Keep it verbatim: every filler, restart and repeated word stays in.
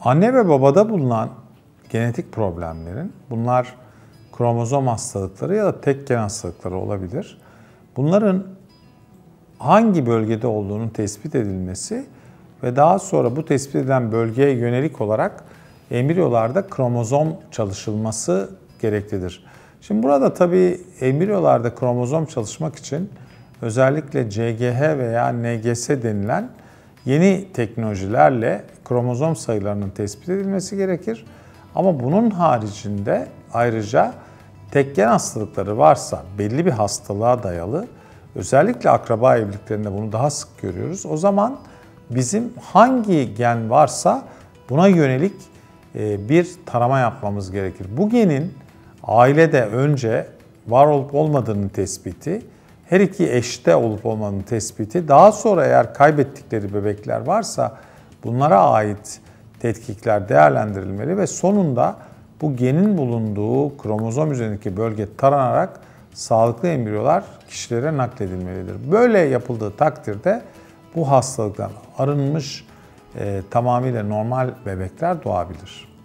Anne ve babada bulunan genetik problemlerin, bunlar kromozom hastalıkları ya da tek gen hastalıkları olabilir. Bunların hangi bölgede olduğunun tespit edilmesi ve daha sonra bu tespit edilen bölgeye yönelik olarak embriyolarda kromozom çalışılması gereklidir. Şimdi burada tabii embriyolarda kromozom çalışmak için özellikle C G H veya N G S denilen yeni teknolojilerle kromozom sayılarının tespit edilmesi gerekir. Ama bunun haricinde ayrıca tek gen hastalıkları varsa belli bir hastalığa dayalı, özellikle akraba evliliklerinde bunu daha sık görüyoruz. O zaman bizim hangi gen varsa buna yönelik bir tarama yapmamız gerekir. Bu genin ailede önce var olup olmadığının tespiti, her iki eşte olup olmadığının tespiti, daha sonra eğer kaybettikleri bebekler varsa bunlara ait tetkikler değerlendirilmeli ve sonunda bu genin bulunduğu kromozom üzerindeki bölge taranarak sağlıklı embriyolar kişilere nakledilmelidir. Böyle yapıldığı takdirde bu hastalıktan arınmış e, tamamıyla normal bebekler doğabilir.